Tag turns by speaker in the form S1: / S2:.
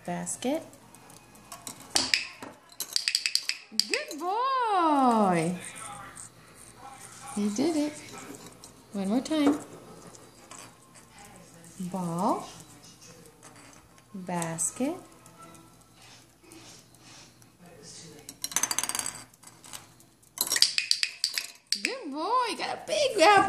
S1: basket. Good boy. You did it. One more time. Ball, basket, good boy. You got a big apple.